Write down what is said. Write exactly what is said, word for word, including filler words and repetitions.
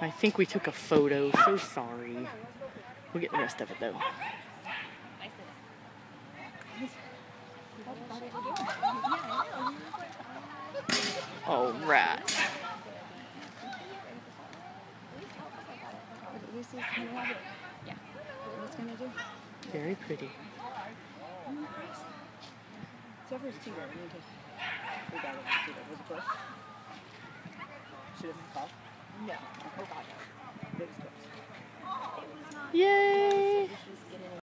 I think we took a photo, so sorry. We'll get the rest of it though. Oh, rat. Very pretty. So first two, we need to figure out what to do. Was it close? Should have been called? No. Oh god. It was close. Yay!